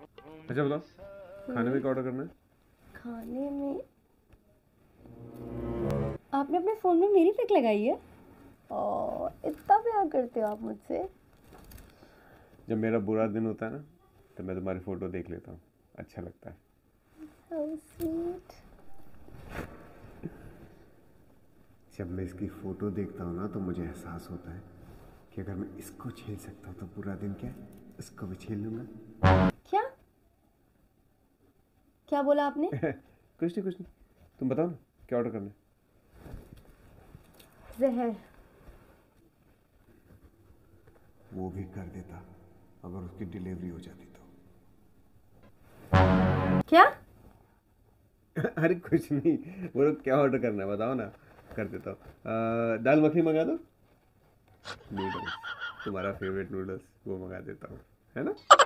अच्छा बताओ, खाने में क्या ऑर्डर करना है? खाने में आपने अपने फ़ोन में मेरी पिक लगाई है? इतना प्यार करते हो आप मुझसे। जब मेरा बुरा दिन होता है ना, तो मैं तुम्हारी फ़ोटो देख लेता हूँ, अच्छा लगता है। How sweet. जब मैं इसकी फ़ोटो देखता हूँ ना, तो मुझे एहसास होता है कि अगर मैं इसको झेल सकता हूँ तो बुरा दिन क्या, इसको भी झेल लूँगा। क्या क्या बोला आपने? कुछ नहीं, तुम बताओ ना, क्या ऑर्डर करना है? जहर। वो भी कर देता अगर उसकी डिलीवरी हो जाती तो। क्या? अरे कुछ नहीं, वो क्या ऑर्डर करना है बताओ ना, कर देता हूँ। दाल मखनी मंगा दो। नूडल्स, तुम्हारा फेवरेट नूडल्स, वो मंगा देता हूँ, है ना?